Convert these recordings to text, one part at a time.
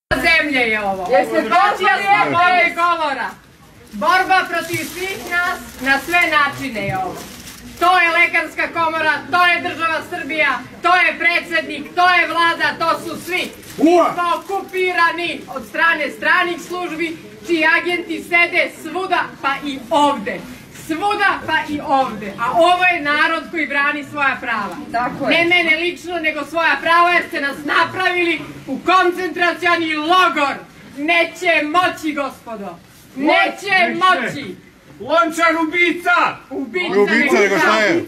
Zemlje je ovo. Socijalne govora. Borba protiv svih nas na sve načine je ovo. To je Lekarska komora, to je država Srbija, to je predsjednik, to je vlada, to su svi. Mi smo okupirani od strane stranih službi, čiji agenti sede svuda pa i ovde. Svuda pa i ovde. A ovo je narod koji brani svoja prava. Ne mene lično, nego svoja prava, jer ste nas napravili u koncentracioni logor. Neće moći, gospodo. Neće moći. Lončar ubica! Ubica nego šta je?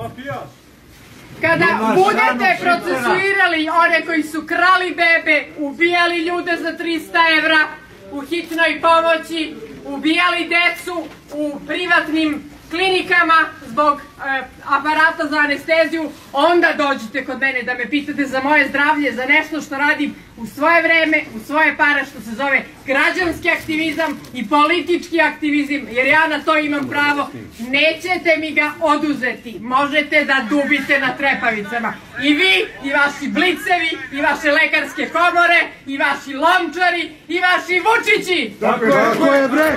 Kada budete procesuirali one koji su krali bebe, ubijali ljude za 300 evra u hitnoj pomoći, ubijali decu u privatnim klinikama zbog aparata za anesteziju, onda dođite kod mene da me pitate za moje zdravlje, za nešto što radim u svoje vreme, u svoje pare, što se zove građanski aktivizam i politički aktivizam, jer ja na to imam pravo. Nećete mi ga oduzeti. Možete da dubite na trepavicama. I vi, i vaši blicevi, i vaše lekarske komore, i vaši lončari, i vaši Vučići! Tako je, bre!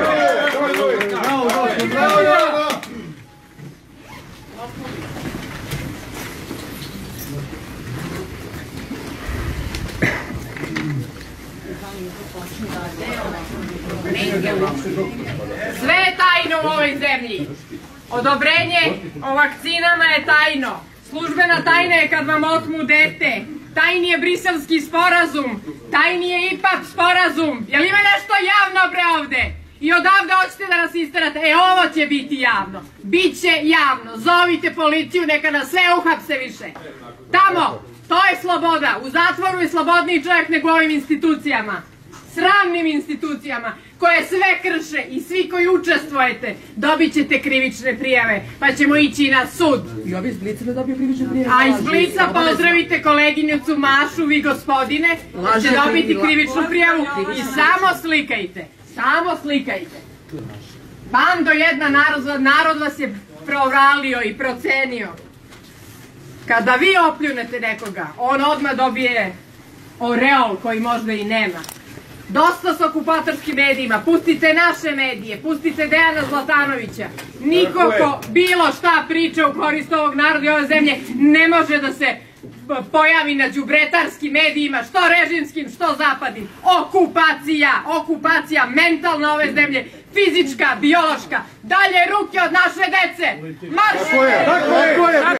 Sve je tajno u ovoj zemlji. Odobrenje o vakcinama je tajno. Službena tajna je kad vam otmu dete. Tajni je Briselski sporazum. Tajni je IPAP sporazum. Jel ima nešto javno bre ovde? I odavde hoćete da nas isterate. E, ovo će biti javno. Biće javno. Zovite policiju, neka nas sve uhapse više. Tamo, to je sloboda. U zatvoru je slobodniji čovjek nego u ovim institucijama. Sramnim institucijama koje sve krše i svi koji učestvujete dobit ćete krivične prijave, pa ćemo ići na sud. I ovi iz Blica ne dobiju krivične prijave. A iz Blica pozdravite koleginicu Mašu, vi gospodine, da će dobiti krivičnu prijavu i samo slikajte. Samo slikajte. Bando jedna, narod vas je provalio i procenio. Kada vi opljunete nekoga, on odmah dobije oreol koji možda i nema. Dosta s okupatorskim medijima, pustite naše medije, pustite Dejana Zlatanovića. Niko ko bilo šta priča u korist ovog naroda i ove zemlje ne može da se pojavi na đubretarskim medijima, što režimskim, što zapadnim. Okupacija mentalna ove zemlje, fizička, biološka. Dalje ruke od naše dece! Marš! Tako je!